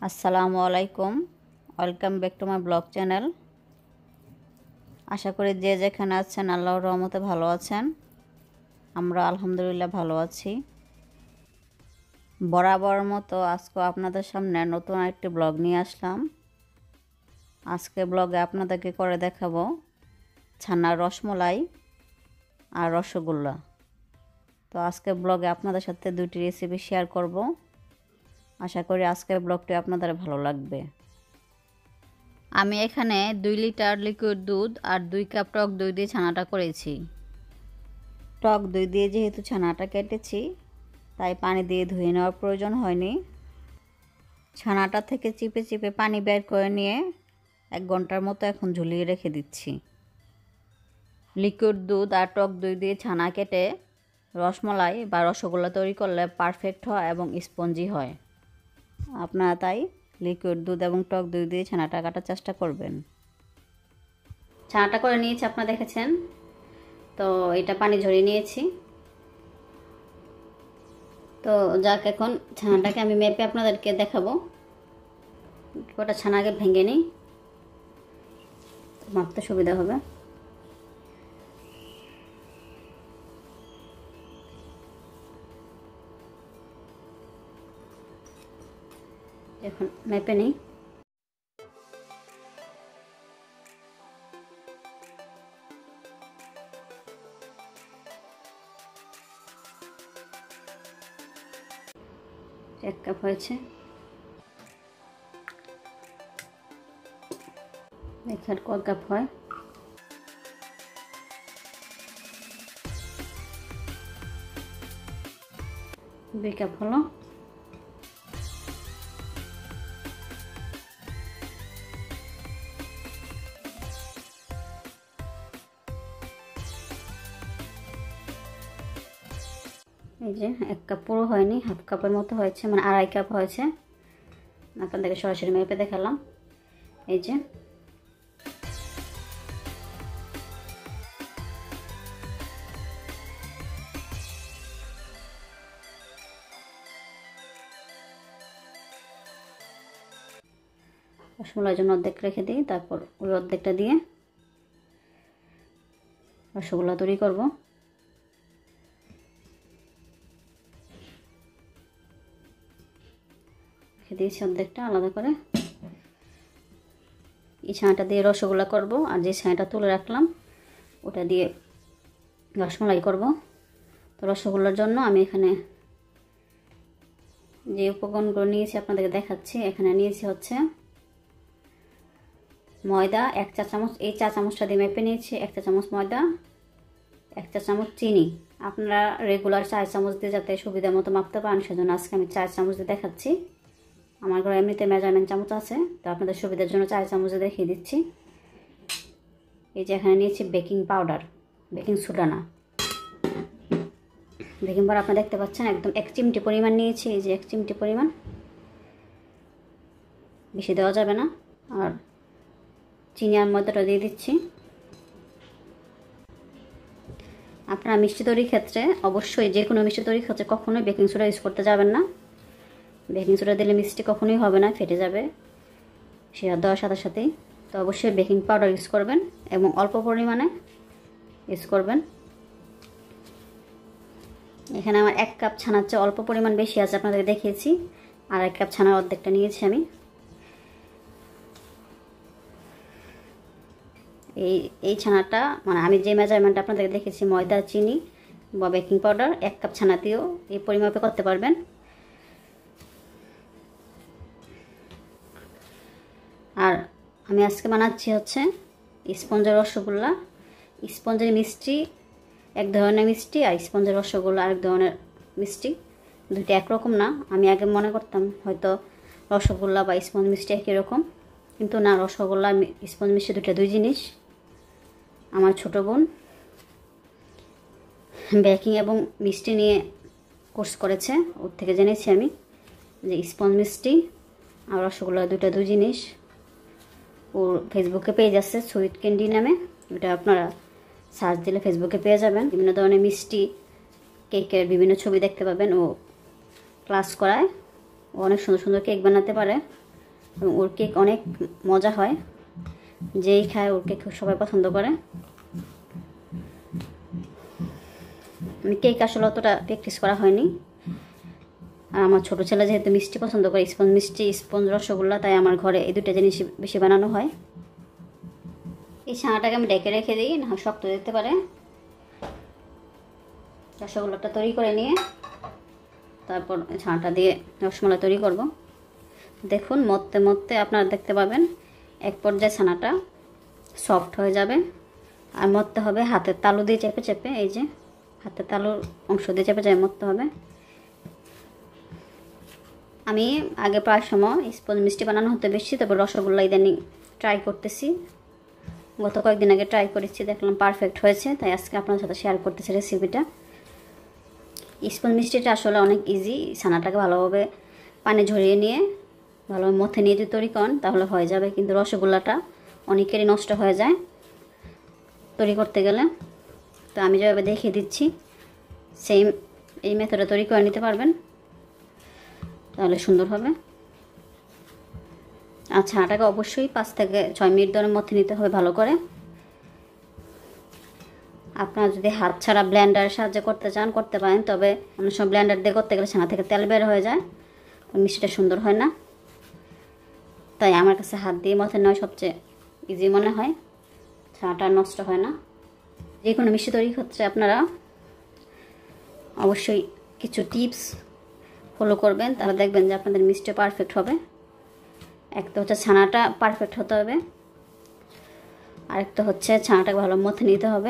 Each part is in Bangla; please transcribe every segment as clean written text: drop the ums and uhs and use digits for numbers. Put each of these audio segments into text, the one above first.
আসসালামু আলাইকুম, welcome back to my blog channel. আশা করি যে যেখানে আছেন আল্লাহর রহমতে ভালো আছেন। আমরা আলহামদুলিল্লাহ ভালো আছি। বরাবর মতো আজকে আপনাদের সামনে নতুন একটি ব্লগ নিয়ে আসলাম। আজকে ব্লগে আপনাদেরকে করে দেখাবো ছানার রসমলাই আর রসগোল্লা। তো আজকে ব্লগে আপনাদের সাথে দুটি রেসিপি শেয়ার করব। আশা করি আজকের ব্লগটি আপনাদের ভালো লাগবে। আমি এখানে 2 লিটার লিকুইড দুধ আর 2 কাপ টক দই দিয়ে ছানাটা করেছি। টক দই দিয়ে যেহেতু ছানাটা কেটেছি, তাই পানি দিয়ে ধুয়ে নেওয়ার প্রয়োজন হয়নি। ছানাটা থেকে চিপে চিপে পানি বের করে নিয়ে 1 ঘন্টার মতো এখন ঝুলিয়ে রেখে দিচ্ছি। লিকুইড দুধ আর টক দই দিয়ে ছানা কেটে রসমলাই বা রসগোল্লা তৈরি করলে পারফেক্ট হয় এবং স্পঞ্জি হয়। আপনারা তাই লিকুইড দুধ এবং টক দই দিয়ে ছানাটা কাটার চেষ্টা করবেন। ছানাটা করে নিয়েছি, আপনারা দেখেছেন। তো এটা পানি ঝরিয়ে নিয়েছি। তো যাক, এখন ছানাটাকে আমি মেপে আপনাদেরকে দেখাবো। গোটা ছানাকে ভেঙে নিই, মাপতে সুবিধা হবে। এখন মেপে নিই। এক কাপ হয়েছে। দেখার কয় কাপ হয়। দুই কাপ হলো। এই যে 1 কাপ পুরো হয়নি, হাফ কাপের মতো হয়েছে, মানে 2.5 কাপ হয়েছে। আপনাদেরকে সরাসরি মেপে দেখালাম। এই যে রসগোল্লার জন্য অর্ধেক রেখে দিই, তারপর ওই অর্ধেকটা দিয়ে রসগোল্লা তৈরি করব। রেখে দিয়েছি অর্ধেকটা আলাদা করে। এই ছানাটা দিয়ে রসগোল্লা করব, আর যে ছানাটা তুলে রাখলাম ওটা দিয়ে রসমালাই করব। তো রসগোল্লার জন্য আমি এখানে যে উপকরণগুলো নিয়েছি আপনাদেরকে দেখাচ্ছি। এখানে নিয়েছি হচ্ছে ময়দা 1 চা চামচ, এই চা চামচটা দিয়ে মেপে নিয়েছি। 1 চা চামচ ময়দা, 1 চা চামচ চিনি। আপনারা রেগুলার 4 চামচ দিয়ে যাতে সুবিধা মতো মাপতে পারেন, সেজন্য আজকে আমি 4 চামচ দিয়ে দেখাচ্ছি। আমার ঘরে এমনিতে মেজারমেন্ট চামচ আছে, তো আপনাদের সুবিধার জন্য 4 চামচ দেখিয়ে দিচ্ছি। এই যে এখানে নিয়েছি বেকিং পাউডার, বেকিং সোডা না, বেকিং পাউডার আপনারা দেখতে পাচ্ছেন একদম 1 চিমটি পরিমাণ নিয়েছি। এই যে 1 চিমটি পরিমাণ, বেশি দেওয়া যাবে না। আর চিনি আর ময়দাটা দিয়ে দিচ্ছি। আপনারা মিষ্টি তৈরির ক্ষেত্রে অবশ্যই, যে কোনো মিষ্টি তৈরির ক্ষেত্রে কখনোই বেকিং সোডা ইউজ করতে যাবেন না। বেকিং সোডা দিলে মিষ্টি কখনোই হবে না, ফেটে যাবে সেটা দেওয়ার সাথে সাথেই। তো অবশ্যই বেকিং পাউডার ইউজ করবেন এবং অল্প পরিমাণে ইউজ করবেন। এখানে আমার 1 কাপ ছানার চেয়ে অল্প পরিমাণ বেশি আছে, আপনাদেরকে দেখিয়েছি। আর 1 কাপ ছানার অর্ধেকটা নিয়েছি আমি। এই ছানাটা, মানে আমি যে মেজারমেন্ট আপনাদেরকে দেখেছি, ময়দা, চিনি বা বেকিং পাউডার 1 কাপ ছানা দিয়েও এই পরিমাপে করতে পারবেন। আর আমি আজকে বানাচ্ছি হচ্ছে স্পঞ্জের রসগোল্লা। স্পঞ্জের মিষ্টি এক ধরনের মিষ্টি, আর স্পঞ্জের রসগোল্লা আরেক ধরনের মিষ্টি। দুইটা একরকম না। আমি আগে মনে করতাম হয়তো রসগোল্লা বা স্পঞ্জ মিষ্টি একই রকম, কিন্তু না, রসগোল্লা স্পঞ্জ মিষ্টি দুটো দুই জিনিস। আমার ছোটো বোন বেকিং এবং মিষ্টি নিয়ে কোর্স করেছে, ওর থেকে জেনেছি আমি যে স্পঞ্জ মিষ্টি আর রসগোল্লা দুটো দুই জিনিস। ওর ফেসবুকে পেজ আছে সুইট ক্যান্ডি নামে, ওটা আপনারা সার্চ দিলে ফেসবুকে পেয়ে যাবেন। বিভিন্ন ধরনের মিষ্টি, কেকের বিভিন্ন ছবি দেখতে পাবেন। ও ক্লাস করায়, ও অনেক সুন্দর সুন্দর কেক বানাতে পারে। এবং ওর কেক অনেক মজা হয়, যেই খায় ওর কেক সবাই পছন্দ করে। আমি কেক আসলে অতটা প্র্যাকটিস করা হয়নি, আর আমার ছোটো ছেলে যেহেতু মিষ্টি পছন্দ করে, স্পঞ্জ মিষ্টি, স্পঞ্জ রসগোল্লা, তাই আমার ঘরে এই দুটো জিনিস বেশি বানানো হয়। এই ছানাটাকে আমি ডেকে রেখে দিই, না শক্ত দিতে পারে। রসগোল্লাটা তৈরি করে নিয়ে তারপর ছানাটা দিয়ে রসমালাই তৈরি করব। দেখুন মধ্যে মধ্যে আপনারা দেখতে পাবেন এক পর্যায়ে ছানাটা সফট হয়ে যাবে, আর মধ্যে হবে হাতের তালু দিয়ে চেপে চেপে, এই যে হাতের তালুর অংশ দিয়ে চেপে চেপে মধ্যে হবে। আমি আগে প্রায় সময় স্পঞ্জ মিষ্টি বানানো হতে বেশি, তারপর রসগোল্লা ইদানিং ট্রাই করতেছি। গত কয়েকদিন আগে ট্রাই করেছি, দেখলাম পারফেক্ট হয়েছে, তাই আজকে আপনার সাথে শেয়ার করতেছি রেসিপিটা। স্পঞ্জ মিষ্টিটা আসলে অনেক ইজি। ছানাটাকে ভালোভাবে পানি ঝরিয়ে নিয়ে ভালোভাবে মথে নিয়ে যদি তৈরি করেন তাহলে হয়ে যাবে, কিন্তু রসগোল্লাটা অনেকেরই নষ্ট হয়ে যায় তৈরি করতে গেলে। তো আমি যেভাবে দেখিয়ে দিচ্ছি সেম এই মেথডে তৈরি করে নিতে পারবেন, তাহলে সুন্দর হবে। আর ছানাটাকে অবশ্যই 5 থেকে 6 মিনিট ধরে মথে নিতে হবে ভালো করে। আপনারা যদি হাত ছাড়া ব্লেন্ডারের সাহায্যে করতে চান করতে পারেন, তবে অনেক সময় ব্লেন্ডার দিয়ে করতে গেলে ছানা থেকে তেল বের হয়ে যায়, মিষ্টিটা সুন্দর হয় না। তাই আমার কাছে হাত দিয়ে মথে নেওয়া সবচেয়ে ইজি মনে হয়, ছানাটা নষ্ট হয় না। যে কোনো মিষ্টি তৈরি হচ্ছে আপনারা অবশ্যই কিছু টিপস ফলো করবেন, তাহলে দেখবেন যে আপনাদের মিষ্টি পারফেক্ট হবে। একটা হচ্ছে ছানাটা পারফেক্ট হতে হবে, আরেকটা হচ্ছে ছানাটাকে ভালো মথে নিতে হবে,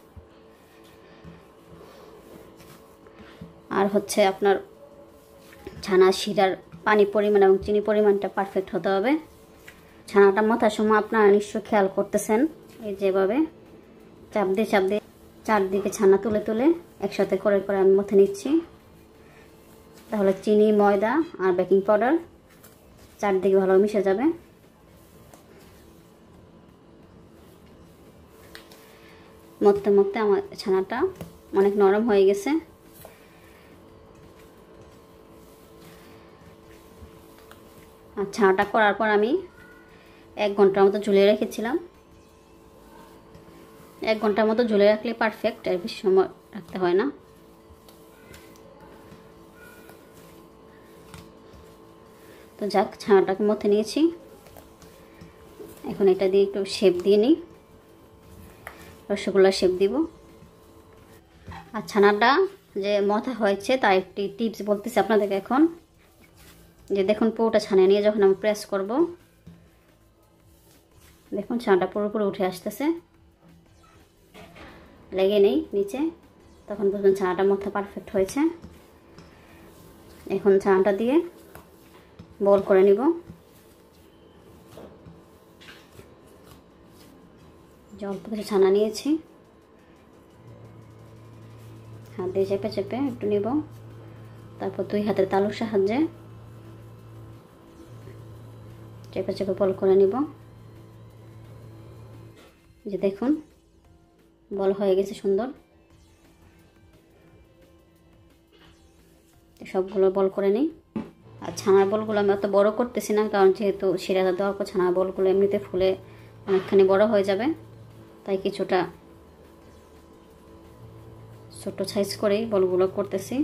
আর হচ্ছে আপনার ছানা শিরার পানি পরিমাণ এবং চিনি পরিমাণটা পারফেক্ট হতে হবে। ছানাটা মথার সময় আপনারা নিশ্চয়ই খেয়াল করতেছেন, এই যেভাবে চাপ দিয়ে চারদিকে ছানা তুলে তুলে একসাথে করে করে আমি মথে নিচ্ছি, তাহলে চিনি, ময়দা আর বেকিং পাউডার চারদিকে ভালো মিশে যাবে। মধ্যে মধ্যে আমার ছানাটা অনেক নরম হয়ে গেছে। আর ছানাটা করার পর আমি 1 ঘন্টার মতো ঝুলিয়ে রেখেছিলাম। 1 ঘন্টার মতো ঝুলিয়ে রাখলে পারফেক্ট, এর বেশি সময় রাখতে হয় না। তো যাক, ছানাটাকে মথে নিয়েছি, এখন এটা দিয়ে একটু শেপ দিয়ে নিই, রসগোল্লার শেপ দিব। আর ছানাটা যে মথা হয়েছে তার একটি টিপস বলতেছি আপনাদেরকে এখন, যে দেখুন পুরোটা ছানিয়ে নিয়ে যখন আমি প্রেস করব, দেখুন ছানাটা পুরোপুরি উঠে আসতেছে, লেগে নেই নিচে, তখন বুঝবেন ছানাটা মথা পারফেক্ট হয়েছে। এখন ছানাটা দিয়ে বল করে নিব। অল্প কিছু ছানা নিয়েছি, হাত দিয়ে চেপে চেপে একটু নিব, তারপর 2 হাতের তালুর সাহায্যে চেপে চেপে বল করে নিব। যে দেখুন বল হয়ে গেছে সুন্দর। সবগুলো বল করে নিই। আর ছানার বলগুলো আমি অত বড় করতেছি না, কারণ যেহেতু শিরাটা দেওয়ার পর ছানার বলগুলো এমনিতে ফুলে অনেকখানি বড় হয়ে যাবে, তাই কিছুটা ছোট সাইজ করেই বলগুলো করতেছি।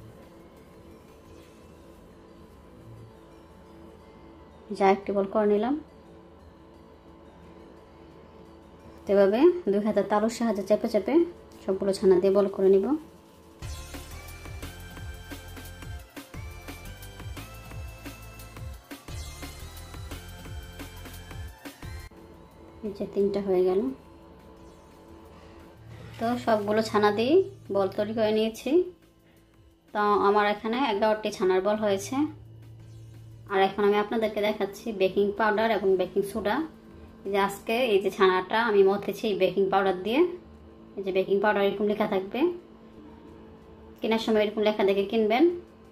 যা একটি বল করে নিলাম। এভাবে 2 হাতের তালুর সাহায্যে চেপে চেপে সবগুলো ছানা দিয়ে বল করে নিব। এই যে 3টা হয়ে গেল। তো সবগুলো ছানা দিয়ে বল তৈরি করে নিয়েছি। তো আমার এখানে 11টি ছানার বল হয়েছে। আর এখন আমি আপনাদেরকে দেখাচ্ছি বেকিং পাউডার এবং বেকিং সোডা। এই যে আজকে এই যে ছানাটা আমি মথেছি বেকিং পাউডার দিয়ে। এই যে বেকিং পাউডার এরকম লেখা থাকবে, কেনার সময় এরকম লেখা দেখে কিনবেন।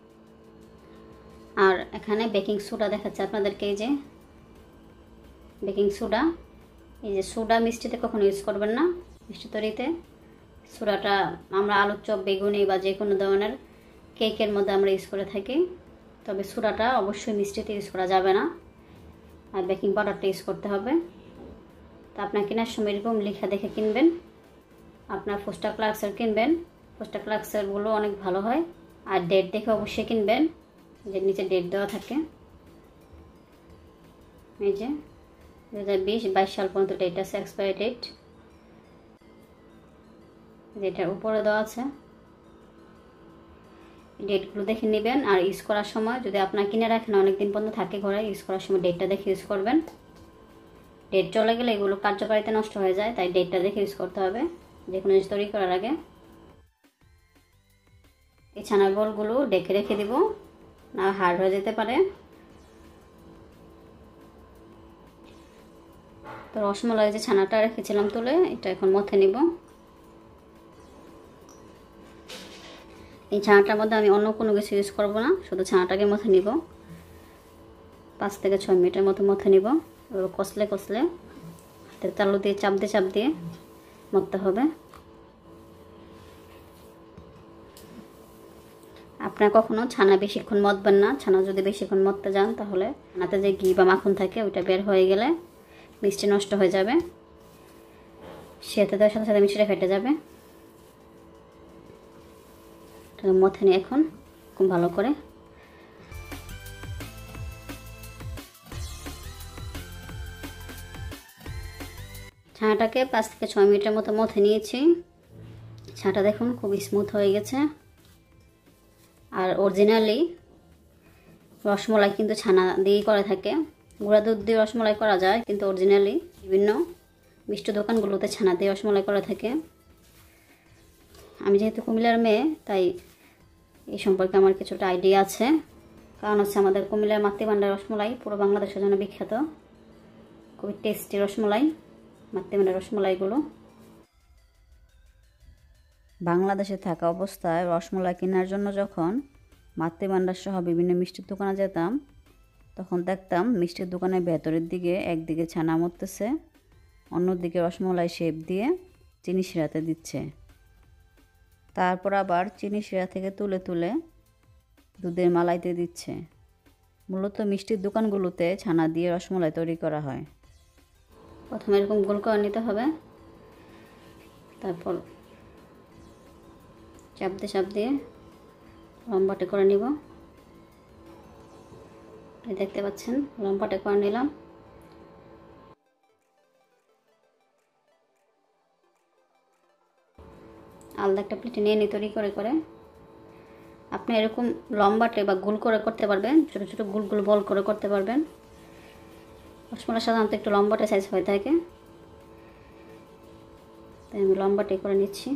আর এখানে বেকিং সোডা দেখাচ্ছে আপনাদেরকে, এই যে বেকিং সোডা। এই যে সোডা মিষ্টিতে কখনো ইউজ করবেন না, মিষ্টি তৈরিতে। সোডাটা আমরা আলুর চপ, বেগুনি বা যে কোনো ধরনের কেকের মধ্যে আমরা ইউজ করে থাকি, তবে সোডাটা অবশ্যই মিষ্টিতে ইউজ করা যাবে না। আর বেকিং পাউডারটা ইউজ করতে হবে। তো আপনার কেনার সময় এরকম লেখা দেখে কিনবেন। আপনার ফোস্টা ক্লার্কসের কিনবেন, ফোস্টা ক্লার্কসেরগুলো অনেক ভালো হয়। আর ডেট দেখে অবশ্যই কিনবেন, যে নিচে ডেট দেওয়া থাকে। এই যে 2022 সাল পর্যন্ত ডেট আছে, এক্সপায়ারি ডেট যেটার উপরে দেওয়া আছে। ডেটগুলো দেখে নেবেন। আর ইউজ করার সময় যদি আপনার কিনে রাখেন অনেক দিন পর্যন্ত থাকে ঘরে, ইউজ করার সময় ডেটটা দেখে ইউজ করবেন। ডেট চলে গেলে এগুলো কার্যকারিতা নষ্ট হয়ে যায়, তাই ডেটটা দেখে ইউজ করতে হবে যে কোনো জিনিস তৈরি করার আগে। এই ছানার বলগুলো ডেকে রেখে দিব, না হার্ড হয়ে যেতে পারে। তো রসমলাই যে ছানাটা রেখেছিলাম তুলে, এটা এখন মথে নিব। এই ছানাটার মধ্যে আমি অন্য কোনো কিছু ইউজ করব না, শুধু ছানাটাকে মথে নিব। 5 থেকে 6 মিনিটের মতো মথে নিব। কষলে কষলে হাতের তালু দিয়ে চাপ দিয়ে মথতে হবে। আপনারা কখনো ছানা বেশিক্ষণ মথবেন না। ছানা যদি বেশিক্ষণ মথতে যান তাহলে ছানাতে যে ঘি বা মাখন থাকে ওইটা বের হয়ে গেলে মিষ্টি নষ্ট হয়ে যাবে, সেতে দেওয়ার সাথে সাথে মিষ্টিটা ফেটে যাবে। মথে নিয়ে এখন খুব ভালো করে ছানাটাকে 5 থেকে 6 মিনিটের মতো মথে নিয়েছি। ছানাটা দেখুন খুব স্মুথ হয়ে গেছে। আর অরিজিনালি রসমলাই কিন্তু ছানা দিয়েই করা থাকে। গুঁড়া দুধ দিয়ে রসমলাই করা যায়, কিন্তু অরিজিনালি বিভিন্ন মিষ্টি দোকানগুলোতে ছানা দিয়ে রসমলাই করা থাকে। আমি যেহেতু কুমিল্লার মেয়ে, তাই এই সম্পর্কে আমার কিছুটা আইডিয়া আছে। কারণ হচ্ছে আমাদের কুমিল্লার মাতৃভান্ডার রসমলাই পুরো বাংলাদেশের জন্য বিখ্যাত। খুবই টেস্টি রসমলাই, মাতৃভান্ডার রসমলাইগুলো। বাংলাদেশে থাকা অবস্থায় রসমলাই কেনার জন্য যখন মাতৃভান্ডার সহ বিভিন্ন মিষ্টির দোকানে যেতাম, তখন দেখতাম মিষ্টির দোকানের ভেতরের দিকে একদিকে ছানা মরতেছে, অন্যদিকে রসমলাই শেপ দিয়ে চিনি শিরাতে দিচ্ছে। তারপর আবার চিনি শিরা থেকে তুলে তুলে দুধের মালাইতে দিচ্ছে। মূলত মিষ্টির দোকানগুলোতে ছানা দিয়ে রসমলাই তৈরি করা হয়। প্রথমে এরকম গোল করে নিতে হবে, তারপর চাপ দিয়ে লম্বাটে করে নিব। দেখতে পাচ্ছেন লম্বাটে করে নিলাম। আলাদা একটা প্লেটে নিয়ে তৈরি করে করে আপনি এরকম লম্বাটে বা গোল করে করতে পারবেন, ছোটো ছোটো গোল বল করে করতে পারবেন। রসমলাই সাধারণত একটু লম্বাটে সাইজ হয়ে থাকে, তাই আমি লম্বাটে করে নিচ্ছি।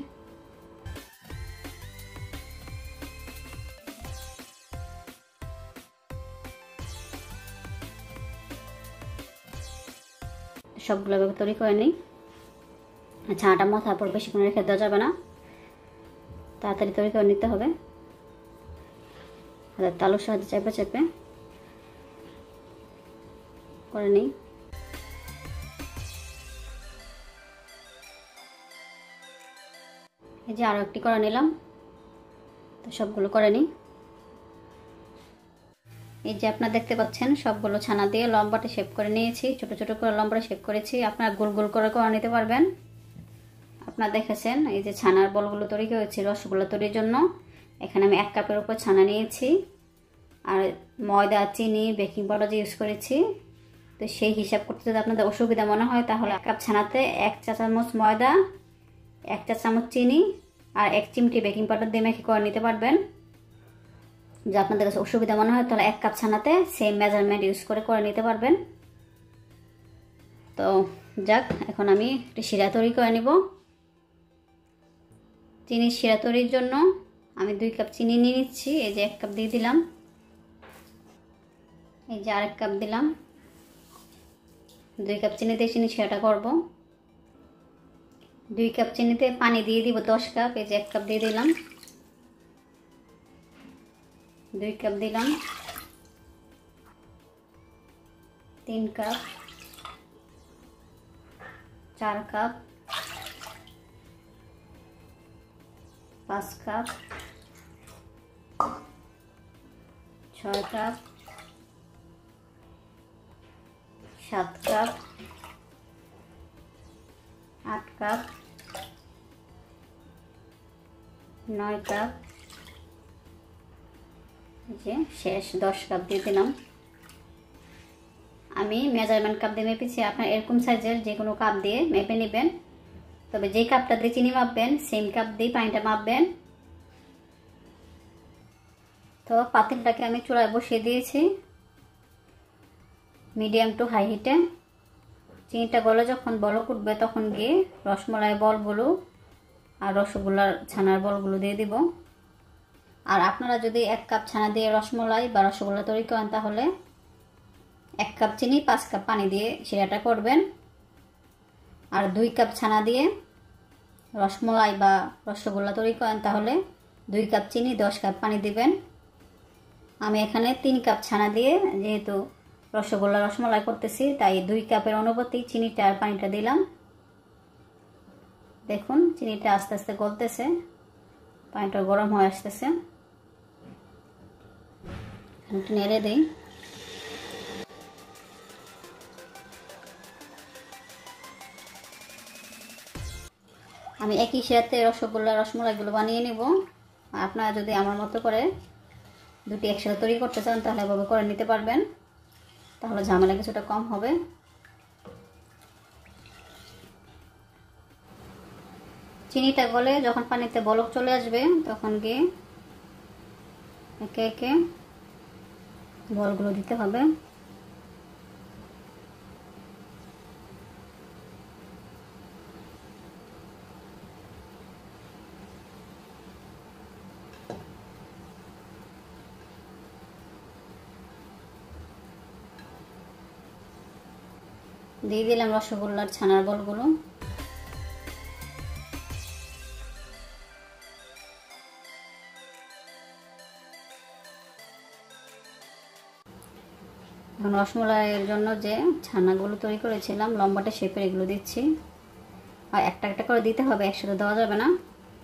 সবগুলো এভাবে তৈরি করে নিই। ছানাটা মাথার পর বেশিক্ষণ রেখে দেওয়া যাবে না, তাড়াতাড়ি তৈরি করে নিতে হবে। হাতের তালুর সাহায্যে চেপে করে নিই। এই যে আরও একটি করে নিলাম। তো সবগুলো করে নিই। এই যে আপনারা দেখতে পাচ্ছেন সবগুলো ছানা দিয়ে লম্বাটে শেপ করে নিয়েছি, ছোট ছোট করে লম্বাটে শেপ করেছি। আপনারা গোল করে নিতে পারবেন। আপনারা দেখেছেন এই যে ছানার বলগুলো তৈরি হয়েছে রসগোল্লা তৈরির জন্য। এখানে আমি 1 কাপের উপর ছানা নিয়েছি, আর ময়দা, চিনি, বেকিং পাউডার যে ইউজ করেছি। তো সেই হিসাব করতে যদি আপনাদের অসুবিধা মনে হয় তাহলে 1 কাপ ছানাতে 1 চা চামচ ময়দা, 1 চা চামচ চিনি আর 1 চিমটি বেকিং পাউডার দিয়ে মেখে করে নিতে পারবেন। যদি আপনাদের কাছে অসুবিধা মনে হয় তাহলে 1 কাপ ছানাতে সেম মেজারমেন্ট ইউজ করে নিতে পারবেন। তো যাক, এখন আমি একটু শিরা তৈরি করে নিব। চিনির শিরা তৈরির জন্য আমি 2 কাপ চিনি নিয়ে নিচ্ছি। এই যে 1 কাপ দিয়ে দিলাম, এই যে আরেক কাপ দিলাম। 2 কাপ চিনিতে চিনি শিরাটা করব। 2 কাপ চিনিতে পানি দিয়ে দিব 10 কাপ। এই যে 1 কাপ দিয়ে দিলাম, 2 কাপ দিলাম, 3 cup, 4 cup, 5 cup, 6 cup, 7 cup, 8 cup, 9 cup, যে শেষ 10 কাপ দিয়ে দিলাম। আমি মেজারমেন্ট কাপ দিয়ে মেপেছি, আপনার এরকম সাইজের যে কোনো কাপ দিয়ে মেপে নেবেন। তবে যে কাপটা দিয়ে চিনি মাপবেন সেম কাপ দিয়ে পানিটা মাপবেন। তো পাতিলটাকে আমি চুলায় বসিয়ে দিয়েছি মিডিয়াম টু হাই হিটে। চিনিটা গলে যখন বলক উঠবে তখন গিয়ে রসমলাই বলগুলো আর রসগোল্লার ছানার বলগুলো দিয়ে দিব। আর আপনারা যদি 1 কাপ ছানা দিয়ে রসমলাই বা রসগোল্লা তৈরি করেন তাহলে 1 কাপ চিনি 5 কাপ পানি দিয়ে সেটা করবেন। আর 2 কাপ ছানা দিয়ে রসমলাই বা রসগোল্লা তৈরি করেন তাহলে 2 কাপ চিনি 10 কাপ পানি দিবেন। আমি এখানে 3 কাপ ছানা দিয়ে যেহেতু রসগোল্লা রসমলাই করতেছি তাই 2 কাপের অনুপাতে চিনিটা আর পানিটা দিলাম। দেখুন চিনিটা আস্তে আস্তে গলতেছে, পানিটা গরম হয়ে আসতেছে। একটু নেড়ে দেই। আমি একই সাথে রসগোল্লা রসমলাইগুলো বানিয়ে নেব। আপনারা যদি আমার মতো করে দুটি একসাথে তৈরি করতে চান তাহলে এভাবে করে নিতে পারবেন, তাহলে ঝামেলা কিছুটা কম হবে। চিনিটা গলে যখন পানিতে বলক চলে আসবে তখন গিয়ে একে একে বলগুলো দিতে হবে। দিয়ে দিলাম রসগোল্লার ছানার বলগুলো। এখন রসমলাইয়ের জন্য যে ছানাগুলো তৈরি করেছিলাম লম্বাটে শেপের এগুলো দিচ্ছি। আর একটা একটা করে দিতে হবে, একসাথে দেওয়া যাবে না।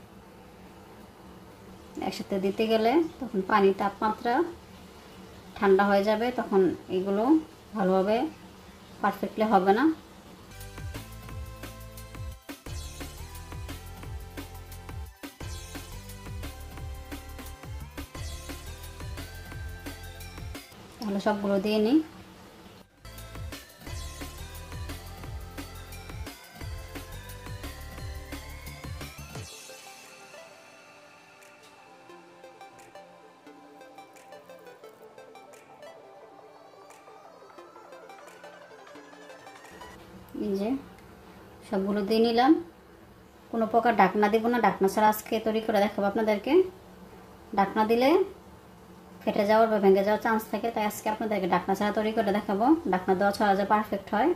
একসাথে দিতে গেলে তখন পানির তাপমাত্রা ঠান্ডা হয়ে যাবে, তখন এগুলো ভালোভাবে পারফেক্টলি হবে না। তাহলে সবগুলো দিয়ে নিই। এই যে সবগুলো দিয়ে নিলাম। কোনো প্রকার ঢাকনা দেব না, ঢাকনা ছাড়া আজকে তৈরি করে দেখাবো আপনাদেরকে। ঢাকনা দিলে ফেটে যাওয়ার বা ভেঙে যাওয়ার চান্স থাকে, তাই আজকে আপনাদেরকে ঢাকনা ছাড়া তৈরি করে দেখাবো। ঢাকনা দেওয়া ছাড়া যে পারফেক্ট হয়।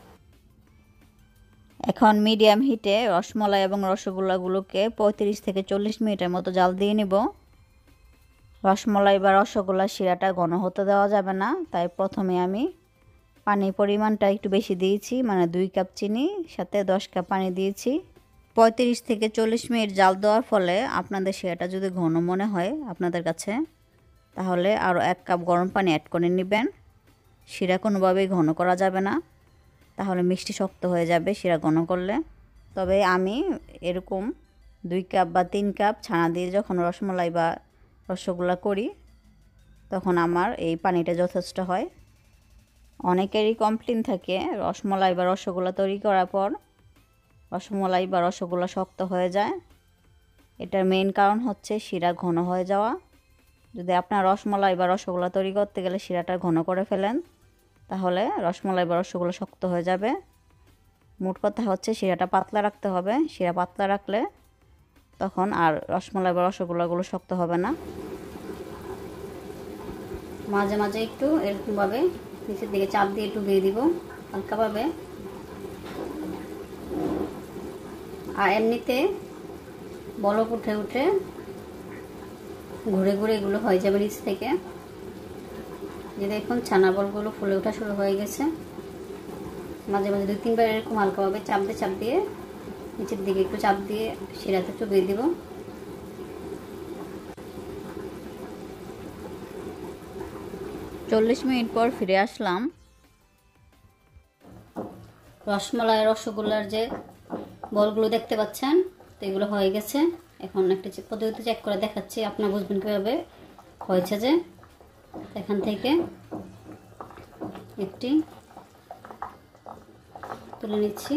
এখন মিডিয়াম হিটে রসমলাই এবং রসগোল্লাগুলোকে 35 থেকে 40 মিনিটের মতো জাল দিয়ে নিব। রসমলাই বা রসগোল্লার শিরাটা ঘন হতে দেওয়া যাবে না, তাই প্রথমে আমি পানির পরিমাণটা একটু বেশি দিয়েছি, মানে 2 কাপ চিনি সাথে 10 কাপ পানি দিয়েছি। 35 থেকে 40 মিনিট জাল দেওয়ার ফলে আপনাদের শিরাটা যদি ঘন মনে হয় আপনাদের কাছে, তাহলে আরও 1 কাপ গরম পানি অ্যাড করে নেবেন। শিরা কোনোভাবেই ঘন করা যাবে না, তাহলে মিষ্টি শক্ত হয়ে যাবে শিরা ঘন করলে। তবে আমি এরকম 2 কাপ বা 3 কাপ ছানা দিয়ে যখন রসমলাই বা রসগোল্লা করি তখন আমার এই পানিটা যথেষ্ট হয়। অনেকেরই কমপ্লেইন থাকে রসমলাই বা রসগোল্লা তৈরি করার পর রসমলাই বা রসগোল্লা শক্ত হয়ে যায়। এটার মেইন কারণ হচ্ছে শিরা ঘন হয়ে যাওয়া। যদি আপনার রসমলাই বা রসগোল্লা তৈরি করতে গেলে শিরাটা ঘন করে ফেলেন তাহলে রসমলাই বা রসগোল্লা শক্ত হয়ে যাবে। মোট কথা হচ্ছে শিরাটা পাতলা রাখতে হবে। শিরা পাতলা রাখলে তখন আর রসমলাই বা রসগোল্লাগুলো শক্ত হবে না। মাঝে মাঝে একটু এরকমভাবে নিচের দিকে চাপ দিয়ে একটু দিয়ে দিব হালকাভাবে। আর এমনিতে বলক উঠে উঠে ঘুরে ঘুরে এগুলো হয়ে যাবে নিচ থেকে। যে দেখুন ছানা বলগুলো ফুলে ওঠা শুরু হয়ে গেছে। মাঝে মাঝে 2-3 বার এরকম হালকাভাবে চাপ দিয়ে নিচের দিকে একটু চাপ দিয়ে শিরাতে চুবিয়ে দিব। চল্লিশ মিনিট পর ফিরে আসলাম। রসমালাই রসগোল্লার যে বলগুলো দেখতে পাচ্ছেন, তো এগুলো হয়ে গেছে। এখন একটা পদ্ধতিতে চেক করে দেখাচ্ছি, আপনারা বুঝবেন কীভাবে হয়েছে। যে এখান থেকে একটি তুলে নিচ্ছি,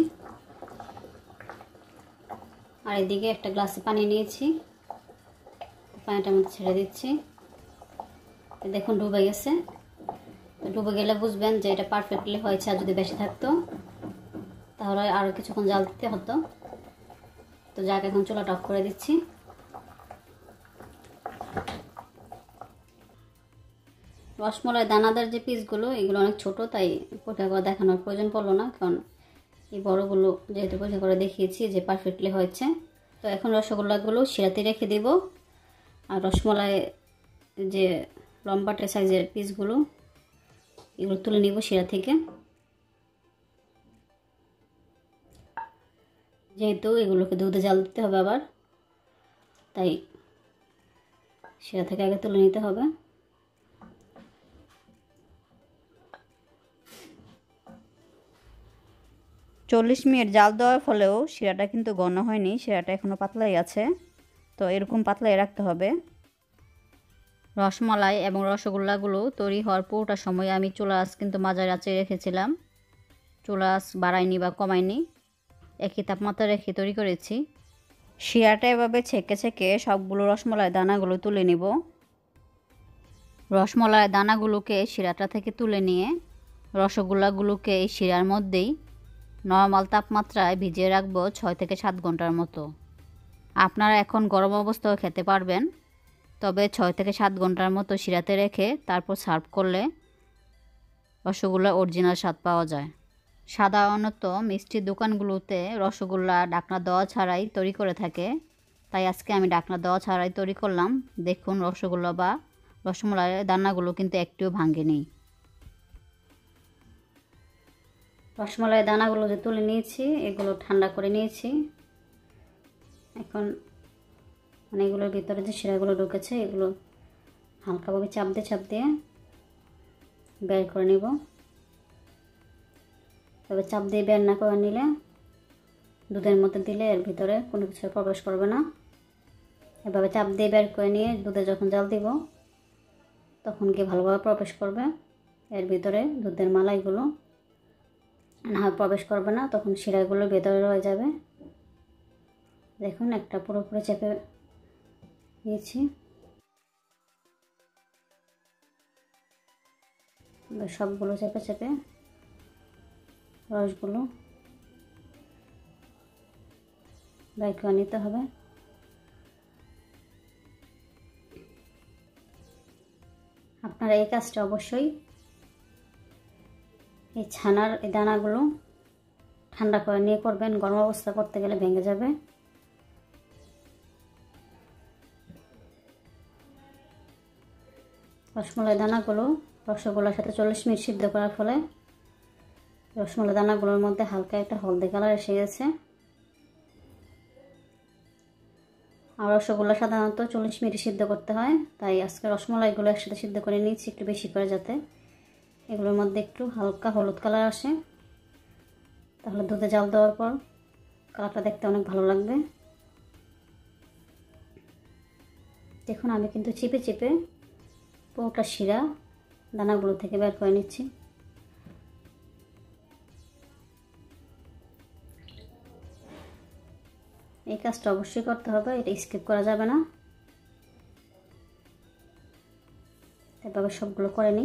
আর এদিকে একটা গ্লাসে পানি নিয়েছি, পানিটার মধ্যে ছেড়ে দিচ্ছি। দেখুন ডুবে গেছে। তো ডুবে গেলে বুঝবেন যে এটা পারফেক্টলি হয়েছে। আর যদি বেশি থাকতো তাহলে আরও কিছুক্ষণ জাল দিতে হতো। তো যাক, এখন চুলাটা অফ করে দিচ্ছি। রসমালাই দানাদার যে পিসগুলো, এগুলো অনেক ছোট, তাই পরিষ্কার করে দেখানোর প্রয়োজন পড়লো না, কারণ এই বড়গুলো যেহেতু পরিষ্কার করে দেখিয়েছি যে পারফেক্টলি হয়েছে। তো এখন রসগোল্লাগুলো শিরাতে রেখে দেব, আর রসমালাই যে লম্বাটে সাইজের পিসগুলো, এগুলো তুলে নিব শিরা থেকে। যেহেতু এগুলোকে দুধে জাল দিতে হবে আবার, তাই শিরা থেকে আগে তুলে নিতে হবে। চল্লিশ মিনিট জাল দেওয়ার ফলেও শিরাটা কিন্তু ঘন হয়নি, শিরাটা এখনও পাতলাই আছে। তো এরকম পাতলাই রাখতে হবে। রসমালাই এবং রসগোল্লাগুলো তৈরি হওয়ার পুরোটা সময় আমি চুলা আঁচ কিন্তু মাঝারি আঁচে রেখেছিলাম। চুলা আঁচ বাড়াইনি বা কমাইনি, একই তাপমাত্রা রেখে তৈরি করেছি। শিরাটা এভাবে ছেঁকে ছেঁকে সবগুলো রসমালাই দানাগুলো তুলে নিব। রসমালাই দানাগুলোকে শিরাটা থেকে তুলে নিয়ে রসগোল্লাগুলোকে এই শিরার মধ্যেই নরমাল তাপমাত্রায় ভিজিয়ে রাখবো 6 থেকে 7 ঘন্টার মতো। আপনারা এখন গরম অবস্থায় খেতে পারবেন, তবে 6 থেকে 7 ঘন্টার মতো শিরাতে রেখে তারপর সার্ভ করলে রসগোল্লা অরিজিনাল স্বাদ পাওয়া যায়। সাধারণত মিষ্টির দোকানগুলোতে রসগোল্লা ঢাকনা দেওয়া ছাড়াই তৈরি করে থাকে, তাই আজকে আমি ঢাকনা দেওয়া ছাড়াই তৈরি করলাম। দেখুন রসগোল্লা বা রসমালাইয়ের দানাগুলো কিন্তু একটুও ভাঙেনি। রসমালাইয়ের দানাগুলো যে তুলে নিয়েছি, এগুলো ঠান্ডা করে নিয়েছি। এখন এগুলোর ভিতরে যে শিরাগুলো ঢুকেছে, এগুলো হালকাভাবে চাপ দিয়ে বের করে নিব। তবে চাপ দিয়ে বের না করে নিলে, দুধের মধ্যে দিলে এর ভিতরে কোনো কিছু প্রবেশ করবে না। এভাবে চাপ দিয়ে বের করে নিয়ে দুধে যখন জাল দিব, তখন কি ভালোভাবে প্রবেশ করবে এর ভিতরে। দুধের মালাইগুলো না হয় প্রবেশ করবে না, তখন শিরাগুলো ভেতরে রয়ে যাবে। দেখুন একটা পুরোপুরি চেপে নিয়েছি। সবগুলো চেপে চেপে রসগুলো বের করে নিতে হবে। আপনারা এই কাজটা অবশ্যই এই ছানার এই দানাগুলো ঠান্ডা করে নিয়ে করবেন, গরম অবস্থা করতে গেলে ভেঙে যাবে। রসমালাই দানাগুলো রসগোল্লার সাথে 40 মিনিট সিদ্ধ করার ফলে রসমালাই দানাগুলোর মধ্যে হালকা একটা হলদে কালার এসে গেছে। আর রসগোল্লা সাধারণত 40 মিনিট সিদ্ধ করতে হয়, তাই আজকে রসমালাইগুলো একসাথে সিদ্ধ করে নিচ্ছি একটু বেশি করে, যাতে এগুলোর মধ্যে একটু হালকা হলুদ কালার আসে। তাহলে দুধে জাল দেওয়ার পর কালারটা দেখতে অনেক ভালো লাগবে। দেখুন আমি কিন্তু চিপে চিপে পুরোটা শিরা দানাগুলো থেকে বের করে নিচ্ছি। এই কাজটা অবশ্যই করতে হবে, এটা স্কিপ করা যাবে না। এভাবে সবগুলো করে নিই।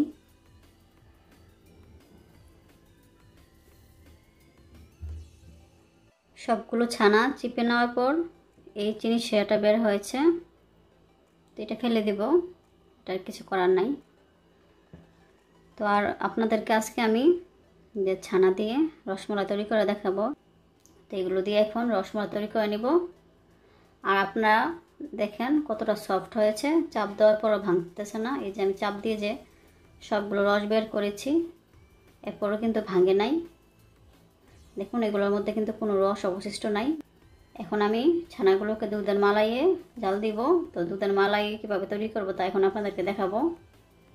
সবগুলো ছানা চিপে নেওয়ার পর এই চিনি শিরাটা বের হয়েছে, তো এটা ফেলে দেব, এটার কিছু করার নাই। তো আর আপনাদেরকে আজকে আমি যে ছানা দিয়ে রসমালাই তৈরি করে দেখাবো। তো এগুলো দিয়ে এখন রসমালাই তৈরি করে নিব। আর আপনারা দেখেন কতটা সফট হয়েছে, চাপ দেওয়ার পরও ভাঙতেছে না। এই যে আমি চাপ দিয়ে যে সবগুলো রস বের করেছি, এরপরও কিন্তু ভাঙে নাই। দেখুন এগুলোর মধ্যে কিন্তু কোনো রস অবশিষ্ট নাই। এখন আমি ছানাগুলোকে দুধের মালাইয়ে জাল দিব। তো দুধের মালাই কীভাবে তৈরি করবো তা এখন আপনাদেরকে দেখাবো।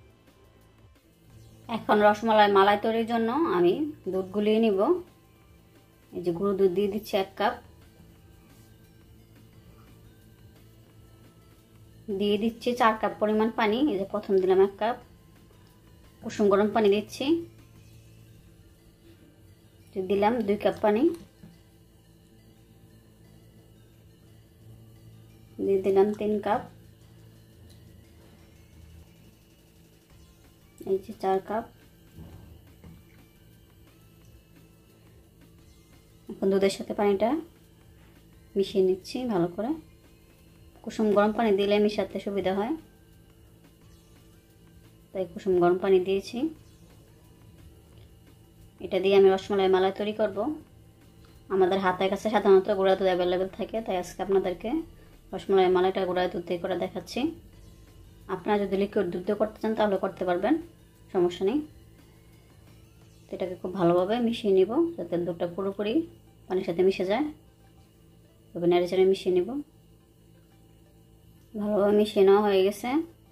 এখন রসমালাই মালাই তৈরির জন্য আমি দুধ গুলিয়ে নিব। এই যে গুঁড়ো দুধ দিয়ে দিচ্ছি 1 কাপ, দিয়ে দিচ্ছি 4 কাপ পরিমাণ পানি। এই যে প্রথম দিলাম 1 কাপ, কুসুম গরম পানি দিচ্ছি, দিলাম 2 কাপ পানি, দিয়ে দিলাম 3 কাপ, এই যে 4 কাপ। এখন দুধের সাথে পানিটা মিশিয়ে নিচ্ছি ভালো করে। কুসুম গরম পানি দিলে মিশাতে সুবিধা হয়, তাই কুসুম গরম পানি দিয়েছি। এটা দিয়ে আমি রসমালাই মালাই তৈরি করব। আমাদের হাতের কাছে সাধারণত গুঁড়া দুধ অ্যাভেলেবেল থাকে, তাই আজকে আপনাদেরকে রসমালাই মালাইটা গুঁড়া দুধ দিয়ে করে দেখাচ্ছি। আপনারা যদি লিকুইড দুধ দিয়ে করতে চান তাহলে করতে পারবেন, সমস্যা নেই। এটাকে খুব ভালোভাবে মিশিয়ে নিব যাতে দুধটা পুরোপুরি পানির সাথে মিশে যায়। তবে নেড়ে চেড়ে মিশিয়ে নিব। ভালোভাবে মিশিয়ে নেওয়া হয়ে গেছে।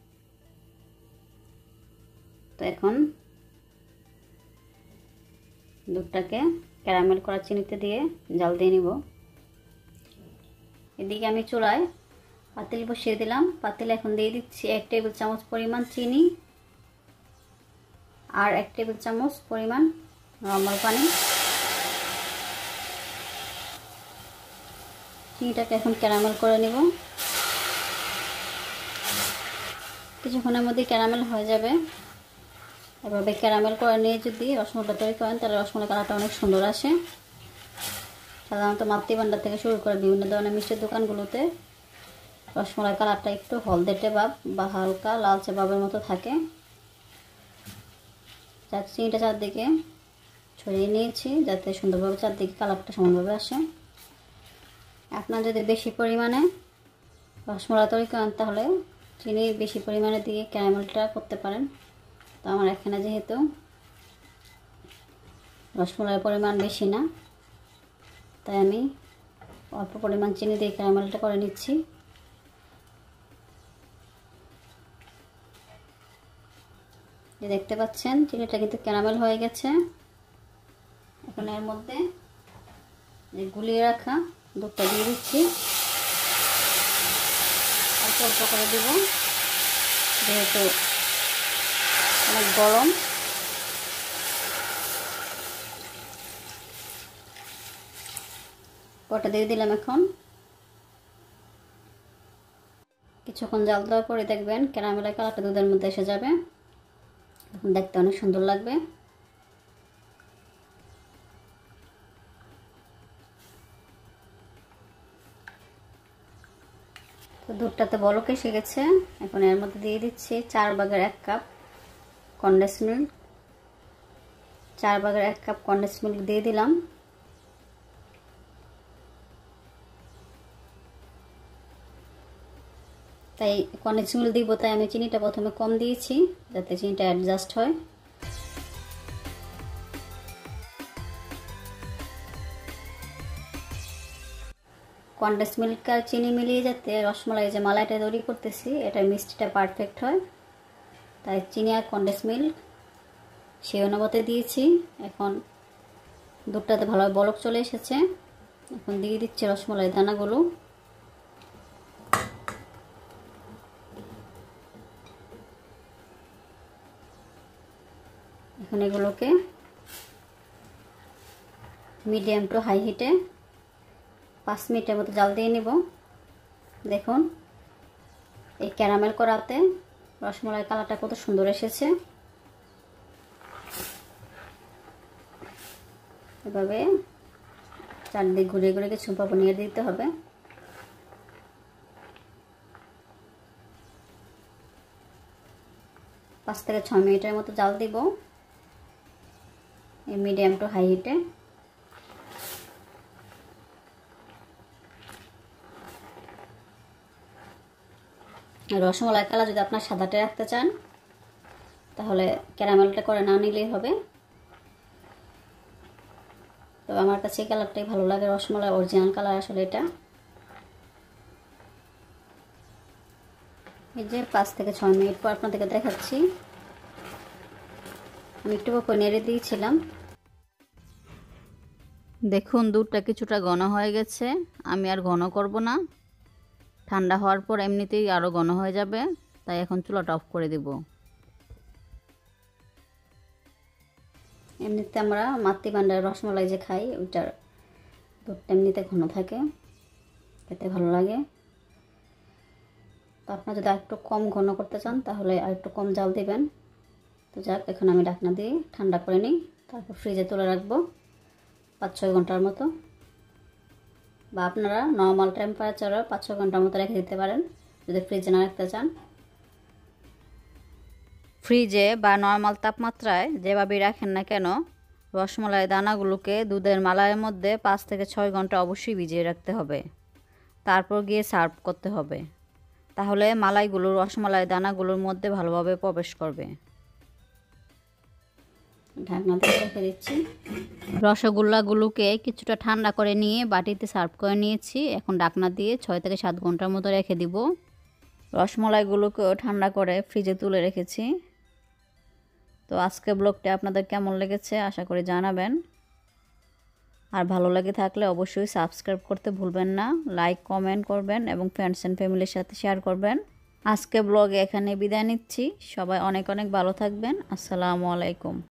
তো এখন দুধটাকে ক্যারামেল করা চিনিতে দিয়ে জাল দিয়ে নিব। এদিকে আমি চুলায় পাতিল বসিয়ে দিলাম। পাতিলে এখন দিয়ে দিচ্ছি 1 টেবিল চামচ পরিমাণ চিনি আর 1 টেবিল চামচ পরিমাণ নরমাল পানি। চিনিটাকে এখন ক্যারামেল করে নেব। কিছুক্ষণের মধ্যে ক্যারামেল হয়ে যাবে। এভাবে ক্যারামেল করে নিয়ে যদি রসমালাই তৈরি করেন তাহলে রসমালাই কালারটা অনেক সুন্দর আসে। সাধারণত মাতৃভান্ডার থেকে শুরু করে বিভিন্ন ধরনের মিষ্টির দোকানগুলোতে রসমালাই কালারটা একটু হলদেটে ভাব বা হালকা লালচে ভাবের মতো থাকে। চিনিটা চারদিকে ছড়িয়ে নিয়েছি যাতে সুন্দরভাবে চারদিকে কালারটা সমানভাবে আসে। আপনারা যদি বেশি পরিমাণে রসমালাই তৈরি করেন তাহলে চিনি বেশি পরিমাণে দিয়ে ক্যারামেলটা করতে পারেন। তো আমার এখানে যেহেতু রসমালাইয়ের পরিমাণ বেশি না, তাই আমি অল্প পরিমাণ চিনি দিয়ে ক্যারামেলটা করে নিচ্ছি। যে দেখতে পাচ্ছেন চিনিটা কিন্তু ক্যারামেল হয়ে গেছে। এখন এর মধ্যে যে গুলিয়ে রাখা দুধটা দিয়ে দিচ্ছি, অল্প অল্প করে দেব যেহেতু অনেক গরম। কটা দিয়ে দিলাম। এখন কিছুক্ষণ জাল দেওয়ার পরে দেখবেন ক্যারামেলের কালারটা দুধের মধ্যে এসে যাবে, এখন দেখতে অনেক সুন্দর লাগবে। তো দুধটাতে বলক এসে গেছে। এখন এর মধ্যে দিয়ে দিচ্ছি 4/1 cup condense milk. 4/1 cup condense milk দিয়ে দিলাম। তাই কনডেন্স মিল্ক দিব, তাই আমি চিনিটা প্রথমে কম দিয়েছি যাতে চিনিটা অ্যাডজাস্ট হয়। কনডেন্স মিল্ক আর চিনি মিলিয়ে যাতে রসমালাই যে মালাইটা তৈরি করতেছি এটার মিষ্টিটা পারফেক্ট হয়, তাই চিনি আর কনডেন্স মিল্ক সেই অনুপাতে দিয়েছি। এখন দুধটাতে ভালোভাবে বলক চলে এসেছে। এখন দিয়ে দিচ্ছি রসমালাই দানাগুলো। এখন এগুলোকে মিডিয়াম টু হাই হিটে 5 মিনিটের মতো জাল দিয়ে নিব। দেখুন এই ক্যারামেল করাতে রসমালাই কালারটা কত সুন্দর এসেছে। এভাবে চারদিক ঘুরে ঘুরে কিছু নিয়ে দিতে হবে। পাঁচ থেকে 6 মিনিটের মতো জাল দিব এই মিডিয়াম টু হাই হিটে। রসমালাই কালার যদি আপনার সাদাটে রাখতে চান তাহলে ক্যারামেলটা করে না নিলেই হবে। তবে আমার কাছে এই কালারটাই ভালো লাগে, রসমালাই অরিজিনাল কালার আসলে এটা। এই যে 5 থেকে 6 মিনিট পর আপনাদেরকে দেখাচ্ছি। আমি একটু নেড়ে দিয়েছিলাম। দেখুন দুধটা কিছুটা ঘন হয়ে গেছে, আমি আর ঘন করব না। ঠান্ডা হওয়ার পর এমনিতেই আরও ঘন হয়ে যাবে, তাই এখন চুলাটা অফ করে দেব। এমনিতে আমরা মাতৃভান্ডার রসমালাই যে খাই ওইটার দুধটা এমনিতে ঘন থাকে, খেতে ভালো লাগে। তো আপনারা যদি আরেকটু কম ঘন করতে চান তাহলে আরেকটু কম জাল দিবেন। তো যাক, এখন আমি ঢাকনা দিয়ে ঠান্ডা করে নিই, তারপর ফ্রিজে তুলে রাখবো 5-6 ঘন্টার মতো, বা আপনারা নর্মাল টেম্পারেচারে 5-6 ঘন্টার মতো রেখে দিতে পারেন যদি ফ্রিজে না রাখতে চান। ফ্রিজে বা নর্মাল তাপমাত্রায় যেভাবেই রাখেন না কেন, রসমালাই দানাগুলোকে দুধের মালাইয়ের মধ্যে 5 থেকে 6 ঘন্টা অবশ্যই ভিজিয়ে রাখতে হবে, তারপর গিয়ে সার্ভ করতে হবে। তাহলে মালাইগুলো রসমালাই দানাগুলোর মধ্যে ভালোভাবে প্রবেশ করবে। ঢাকনা দিয়ে রেখে দিচ্ছি। রসগোল্লাগুলোকে কিছুটা ঠান্ডা করে নিয়ে বাটিতে সার্ভ করে নিয়েছি। এখন ঢাকনা দিয়ে 6 থেকে 7 ঘন্টার মতো রেখে দিব। রসমালাইগুলোকেও ঠান্ডা করে ফ্রিজে তুলে রেখেছি। তো আজকে ব্লগটা আপনাদের কেমন লেগেছে আশা করি জানাবেন। আর ভালো লেগে থাকলে অবশ্যই সাবস্ক্রাইব করতে ভুলবেন না, লাইক কমেন্ট করবেন এবং ফ্রেন্ডস অ্যান্ড ফ্যামিলির সাথে শেয়ার করবেন। আজকে ব্লগে এখানে বিদায় নিচ্ছি। সবাই অনেক অনেক ভালো থাকবেন। আসসালামু আলাইকুম।